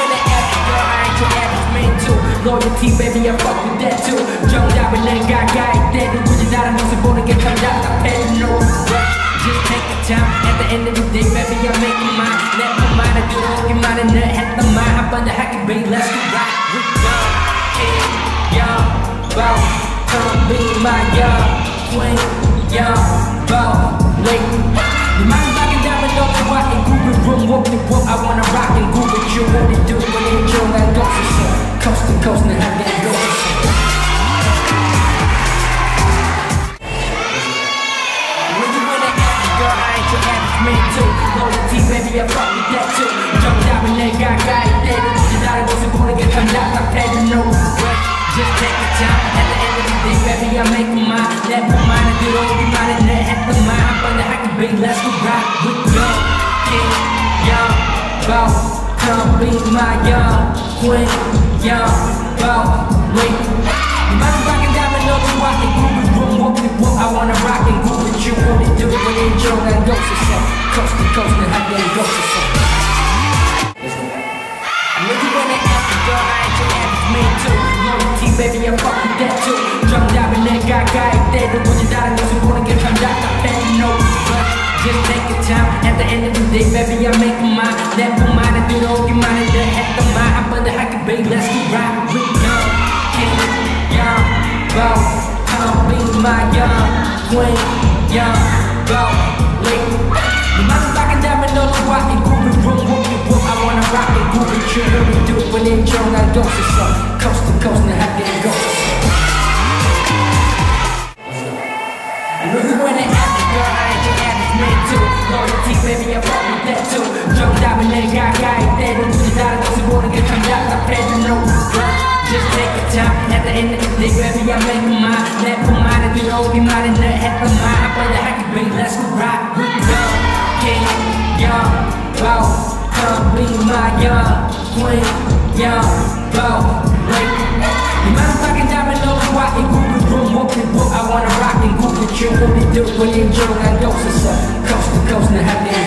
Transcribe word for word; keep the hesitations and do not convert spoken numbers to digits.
the average girl, I ain't your average man too. Loyalty, baby, I fuck with that too. 정답은 내가 가야 돼. 누구지 다른 모습 보는 게 참 답답해. No regret, just take your time. At the end of the day, baby, I'm making mine. 내 품 안에 들어오기만 해. 늘 했던 말 한 번 더 할게, baby, let's go right. We go, king, young, bow. Come be my young queen, young, bow, lady. 네 맘이 바뀐다면 너 좋아. In GroovyRoom, whoop it, whoop. I wanna rock and groove with you. What it do when it's your 난 없었어. Coast to coast, 늘 함께 없었어. Loyalty, baby, I fuck with that too. 정답은 내가 가야 돼. 누구지 다른 모습 보는 게 참 답답해. No regret, just take your time. At the end of the day, baby, I make mine. 내 품 안에 들어오기만 해. 늘 했던 말 한 번 더 할게, baby, let's go right. With young king, young bow. Come be my young queen, young bow, lady. 네 맘이 바뀐다면 너 좋아. In GroovyRoom, whoop it, whoop. I wanna rock and groove with you. What it do when it's your 난 없었어. Coast to coast, 늘 함께 없었어. I'm looking for the average girl, I ain't your average man too. Loyalty, baby, I fuck with that too. 정답은 내가 가야 돼. 누구지 다른 모습 보는 게 참 답답해. No regret, just take your time. At the end of the day, baby, I make mine. 내 품 안에 들어오기만 해. 늘 했던 말 한 번 더 할게, baby, let's go right. We young king, young bow. Come be my young queen, young bow, lady. 네 맘이 바뀐다면 너 좋아. In GroovyRoom, whoop it, whoop. I wanna rock and groove with you. What we do when it's your 난 없었어. Coast to coast, 늘 함께 없었어. I know you want an average girl, I ain't your average man too. Loyalty, baby, I fuck with that too. 정답은 내가 가야 돼. 누구지 다른 모습 보는 게 참 답답해. No regret, just take your time. At the end of the day, baby, I make mine. 내 품 안에 들어오기만 해. 늘 했던 말 한 번 더 할게, baby, let's go right. We go, king, young, bow. Come be my young queen, young, bow, lady. 네 맘이 바뀐다면 너 좋아. In GroovyRoom, whoop it, whoop. I wanna rock and groove with you. What it do when it's your 난 없었어. Coast to coast, 늘 함께